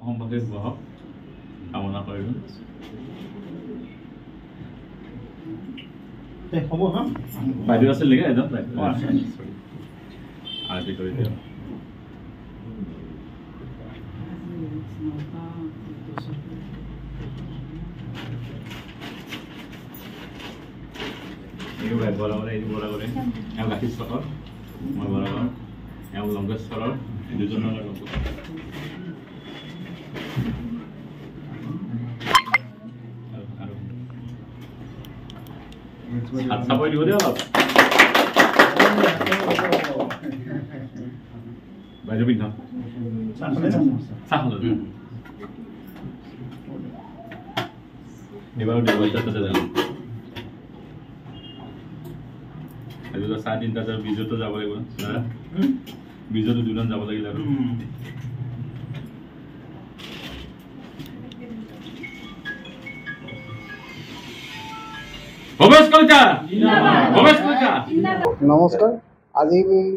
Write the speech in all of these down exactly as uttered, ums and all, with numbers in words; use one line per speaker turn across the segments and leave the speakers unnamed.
অসমবাসী শুভ হওক কামনা কৰিলোঁ। বাইদেউ আছিল নেকি এজন আৰতি কৰি দিয়ক। এই বৰাবৰ এই বৰাবৰে এওঁ গাখীৰ চকৰ মই বৰাবৰ এওঁ লংকেশ্বৰৰ এই দুজনৰ হাত চাপৰি দিব দিয়ক অলপ বাইদেউ পিন্ধ চাহ এবাৰ দেৱতাতে যাম চাৰে তিনিটা বিজতো যাব লাগিব বিজতো দুজন যাব লাগিল আৰু ভৱেশ কলিতা ভৱেশ কলিতা
নমস্কাৰ। আজি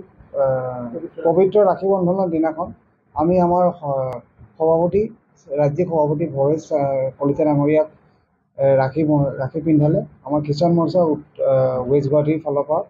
পবিত্ৰ ৰাখী বন্ধনৰ দিনাখন আমি আমাৰ সভাপতি ৰাজ্যিক সভাপতি ভৱেশ কলিতা ডাঙৰীয়াক ৰাখী ৰাখী পিন্ধালে আমাৰ কিষাণ মৰ্চা ৱেষ্ট গুৱাহাটীৰ ফালৰ পৰা।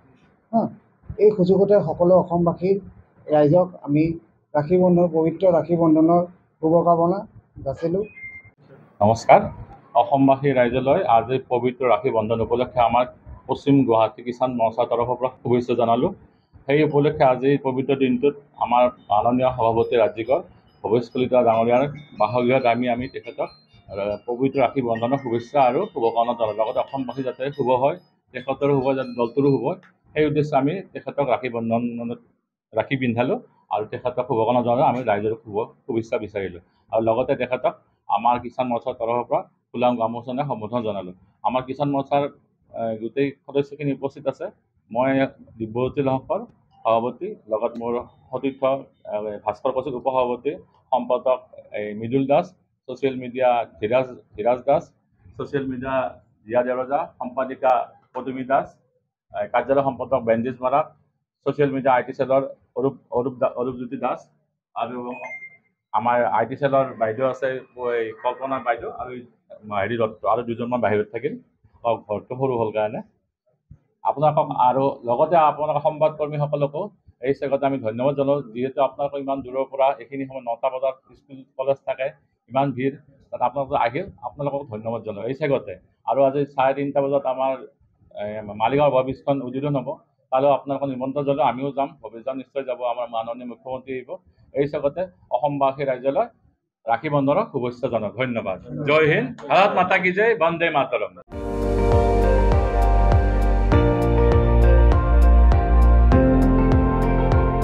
এই সুযোগতে সকলো অসমবাসী ৰাইজক আমি ৰাখী বন্ধন পবিত্ৰ ৰাখী বন্ধনৰ শুভকামনা যাচিলোঁ।
নমস্কাৰ। অসমবাসী ৰাইজলৈ আজি পবিত্ৰ ৰাখী বন্ধন উপলক্ষে আমাৰ পশ্চিম গুৱাহাটী কিষাণ মৰ্চাৰ তৰফৰ পৰা শুভেচ্ছা জনালোঁ। সেই উপলক্ষে আজি পবিত্ৰ দিনটোত আমাৰ মাননীয় সভাপতি ৰাজ্যিকৰ ভৱেশ কলিতা ডাঙৰীয়াৰ বাসগৃহত আমি আমি তেখেতক পবিত্ৰ ৰাখী বন্ধনৰ শুভেচ্ছা আৰু শুভকামনা জনালোঁ। লগতে অসমবাসী যাতে শুভ হয়, তেখেতৰো শুভ যাতে দলটোৰো শুভ হয়, সেই উদ্দেশ্যে আমি তেখেতক ৰাখী বন্ধনত ৰাখী পিন্ধালোঁ আৰু তেখেতক শুভকামনা জনালোঁ। আমি ৰাইজৰ শুভ শুভেচ্ছা বিচাৰিলোঁ আৰু লগতে তেখেতক আমাৰ কিষাণ মৰ্চাৰ তৰফৰ পৰা ফুলাম গামোচাৰে সম্বোধন জনালোঁ। আমাৰ কিষাণ মৰ্চাৰ গোটেই সদস্যখিনি উপস্থিত আছে। মই দিব্যজ্যোতি লহকৰ সভাপতি, লগত মোৰ সতীৰ্থ ভাস্কৰ কৌশিক উপসভাপতি, সম্পাদক এই Mridul Das, social media Dhiraj Dhiraj Das, social media Jiya Devraja, সম্পাদিকা পদুমী দাস, কাৰ্যালয় সম্পাদক Benjis Marak, social media I T চেলৰ অৰূপ অৰূপ অৰূপজ্যোতি দাস আৰু আমাৰ আই টি চেলৰ বাইদেউ আছে কল্পনা বাইদেউ আৰু হেৰি দত্ত আৰু দুজনমান বাহিৰত থাকিল। ঘৰটো সৰু হ'ল কাৰণে আপোনালোকক আৰু লগতে আপোনালোকৰ সংবাদকৰ্মীসকলকো এই চেগতে আমি ধন্যবাদ জনাওঁ। যিহেতু আপোনালোকৰ ইমান দূৰৰ পৰা এইখিনি সময়ত নটা বজাত স্কুল কলেজ থাকে, ইমান ভিৰ, তাত আপোনালোকে আহিল, আপোনালোকক ধন্যবাদ জনাওঁ এই চেগতে। আৰু আজি চাৰে তিনিটা বজাত আমাৰ মালিগাঁৱৰ অভাৰব্ৰীজখন উদ্বোধন হ'ব, তালৈও আপোনালোকক নিমন্ত্ৰণ জনাওঁ। আমিও যাম, ভৱেশজন নিশ্চয় যাব, আমাৰ মাননীয় মুখ্যমন্ত্ৰী আহিব। এই চেগতে অসমবাসী ৰাইজলৈ ৰাখী বন্ধনৰ শুভেচ্ছা জনাওঁ। ধন্যবাদ। জয় হিন্দ, ভাৰত মাতা কি জয়, বন্দে মাতৰম।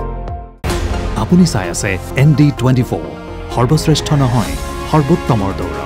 আপুনি চাই আছে এন ডি টুৱেণ্টি ফ'ৰ, সৰ্বশ্ৰেষ্ঠ নহয় সৰ্বোত্তমৰ দৌৰ।